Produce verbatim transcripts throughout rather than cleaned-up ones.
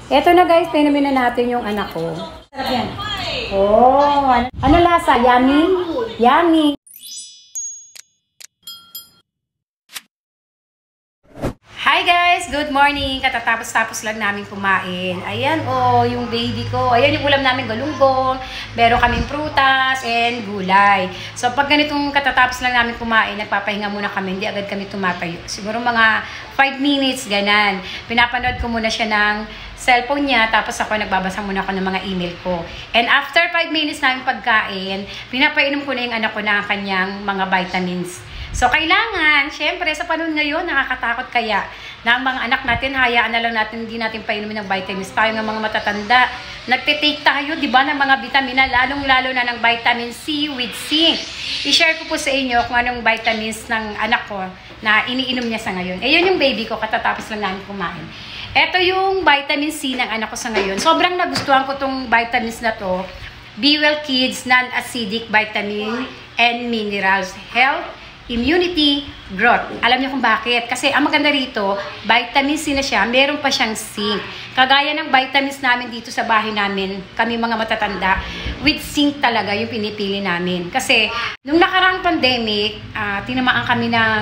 Eto na guys, painumin na natin yung anak ko. Sarap yan. Oh, ano, ano lasa? Yummy? Yummy. Hi guys! Good morning! Katatapos-tapos lang namin kumain. Ayan oh, yung baby ko. Ayan yung ulam namin, galunggong. Meron kaming prutas and gulay. So pag ganitong katatapos lang namin kumain, nagpapahinga muna kami. Hindi agad kami tumatayo. Siguro mga five minutes, ganan. Pinapanood ko muna siya ng cellphone niya. Tapos ako nagbabasa muna ako ng mga email ko. And after five minutes namin pagkain, pinapainom ko na yung anak ko ng kanyang mga vitamins. So, kailangan, syempre, sa panahon ngayon, nakakatakot kaya na ang mga anak natin, hayaan na lang natin, hindi natin painumin ng vitamins. Tayo ng mga matatanda, nagtitake tayo, di ba, ng mga vitamina, lalong-lalo na ng vitamin C with zinc. I-share ko po sa inyo kung anong vitamins ng anak ko na iniinom niya sa ngayon. Eh, yun yung baby ko, katatapos lang namin kumain. Ito yung vitamin C ng anak ko sa ngayon. Sobrang nagustuhan ko tong vitamins na to. Be Well Kids Non-Acidic Vitamin and Minerals Health, Immunity, Growth. Alam niyo kung bakit? Kasi ang maganda rito, vitamin C na siya, meron pa siyang zinc. Kagaya ng vitamins namin dito sa bahay namin, kami mga matatanda, with zinc talaga yung pinipili namin. Kasi nung nakaraang pandemic, uh, tinamaan kami ng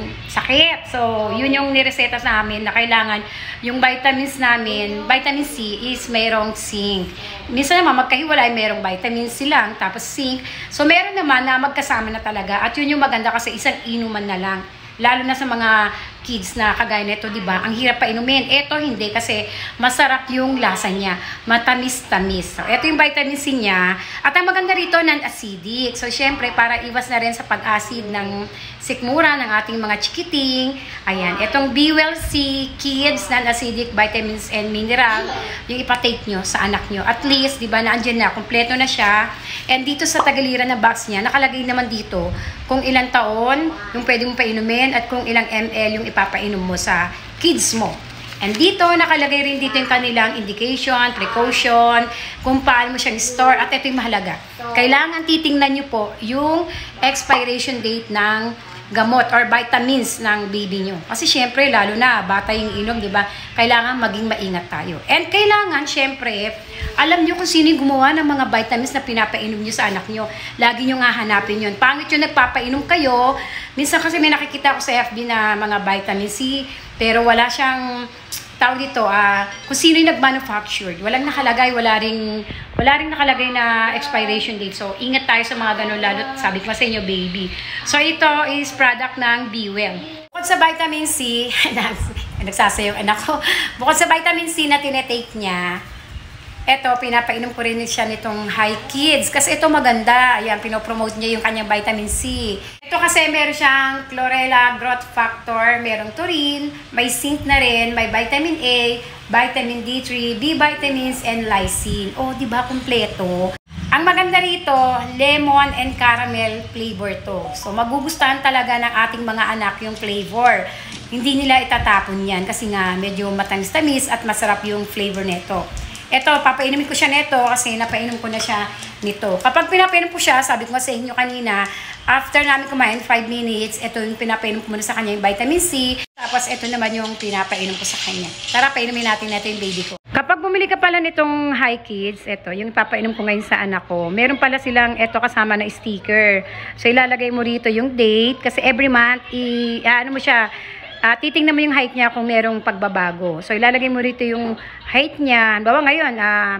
sakit. So, yun yung nireseta sa amin na kailangan yung vitamins namin, vitamin C is mayroong zinc. Minsan naman magkahiwalay, mayroong vitamin C lang, tapos zinc. So, meron naman na magkasama na talaga. At yun yung maganda kasi isang inuman na lang. Lalo na sa mga kids na kagaya nito, di ba? Ang hirap pa inumin. Ito hindi kasi masarap yung lasa niya. Matamis-tamis. So, ito yung vitamin C niya. At ang maganda rito, non-acidic. So, syempre, para iwas na rin sa pag-acid ng sikmura ng ating mga chikiting. Ayan. Itong Be Well C Kids Non-Acidic Vitamins and Mineral, yung ipatake nyo sa anak nyo. At least, di ba, naandyan na. Kompleto na siya. And dito sa tagaliran na box niya, nakalagay naman dito kung ilang taon yung pwede mong painumin at kung ilang ml yung ipapainom mo sa kids mo. And dito, nakalagay rin dito yung kanilang indication, precaution, kung paano mo siyang store. At ito yung mahalaga. Kailangan titingnan nyo po yung expiration date ng gamot or vitamins ng baby nyo. Kasi syempre, lalo na, bata yung inom, di ba? Kailangan maging maingat tayo. And kailangan, syempre, alam nyo kung sino yung gumawa ng mga vitamins na pinapainom nyo sa anak nyo. Lagi nyo nga hanapin yun. Pangit yung nagpapainom kayo. Minsan kasi may nakikita ko sa F B na mga vitamin C, pero wala siyang tawag dito, ah, kung sino yung nag-manufactured. Walang nakalagay, wala ring, wala ring nakalagay na expiration date. So, ingat tayo sa mga ganun, lalo sabi ko sa inyo, baby. So, ito is product ng Be Well. Bukod sa vitamin C, nagsasayaw anak ko, bukod sa vitamin C na tinetake niya, ito, pinapainom ko rin siya nitong Hi Kids. Kasi ito maganda. Ayan, pinopromote niya yung kanyang vitamin C. Ito kasi meron siyang Chlorella Growth Factor, merong taurine, may zinc na rin, may vitamin A, vitamin D three, B vitamins, and lysine. Oh, di ba kumpleto? Ang maganda rito, lemon and caramel flavor to. So, magugustuhan talaga ng ating mga anak yung flavor. Hindi nila itatapon yan kasi nga medyo matamis-tamis at masarap yung flavor nito. Ito, papainumin ko siya nito kasi napainom ko na siya nito. Kapag pinapainom ko siya, sabi ko sa inyo kanina, after namin kumain, five minutes, ito yung pinapainom ko muna sa kanya yung vitamin C. Tapos ito naman yung pinapainom ko sa kanya. Tara, painumin natin natin yung baby ko. Kapag bumili ka pala nitong Hi Kids, ito, yung papainom ko ngayon sa anak ko, meron pala silang ito kasama na sticker. So, ilalagay mo rito yung date kasi every month, i, ano mo siya, Uh, titingnan mo yung height niya kung merong pagbabago. So, ilalagay mo rito yung height niya. Bawa ngayon, uh,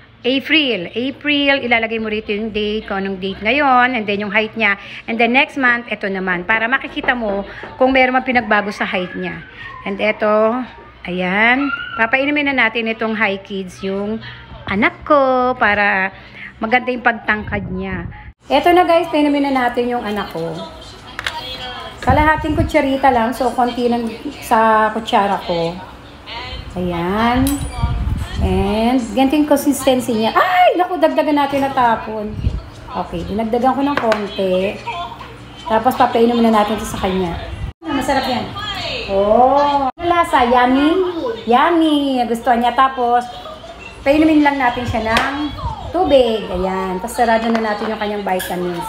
April. April, ilalagay mo rito yung date, kung anong date ngayon, and then yung height niya. And then next month, ito naman. Para makikita mo kung meron mang pinagbago sa height niya. And ito, ayan. Papainumin na natin itong Hi Kids, yung anak ko, para maganda yung pagtangkad niya. Ito na guys, painumin na natin yung anak ko. Kalahating kutsarita lang. So, konti lang sa kutsara ko. Ayan. And, ganito yung consistency niya. Ay! Naku, dagdagan natin natapon. Okay, dinagdagan ko ng konti. Tapos, papainom na natin ito sa kanya. Masarap yan. Oh! Ano lasa? Yummy? Yummy! Gustuhan niya. Tapos, painumin lang natin siya ng tubig. Ayan. Tapos, sarado na natin yung kanyang vitamins.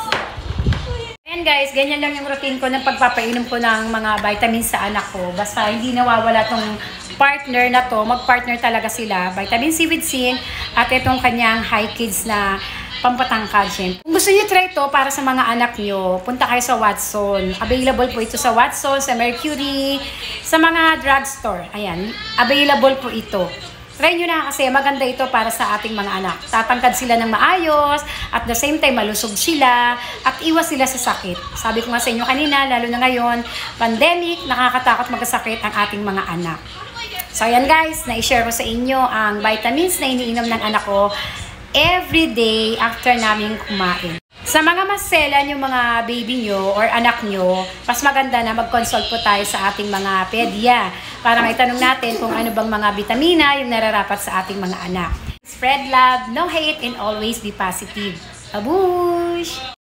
Ayan guys, ganyan lang yung routine ko ng pagpapainom ko ng mga vitamins sa anak ko. Basta hindi nawawala tong partner na to, mag-partner talaga sila. Vitamin C with zinc at itong kanyang high kids na pampatangkad. Kung gusto niyo try ito para sa mga anak niyo, punta kayo sa Watson. Available po ito sa Watson, sa Mercury, sa mga drugstore. Ayan, available po ito. Try nyo na kasi maganda ito para sa ating mga anak. Tatangkad sila ng maayos, at the same time malusog sila, at iwas sila sa sakit. Sabi ko nga sa inyo kanina, lalo na ngayon, pandemic, nakakatakot magkasakit ang ating mga anak. So ayan guys, na-share ko sa inyo ang vitamins na iniinom ng anak ko every day after namin kumain. Sa mga maselan yung mga baby nyo or anak nyo, mas maganda na mag-consult po tayo sa ating mga pedya para maitanong natin kung ano bang mga vitamina yung nararapat sa ating mga anak. Spread love, no hate, and always be positive. Babush!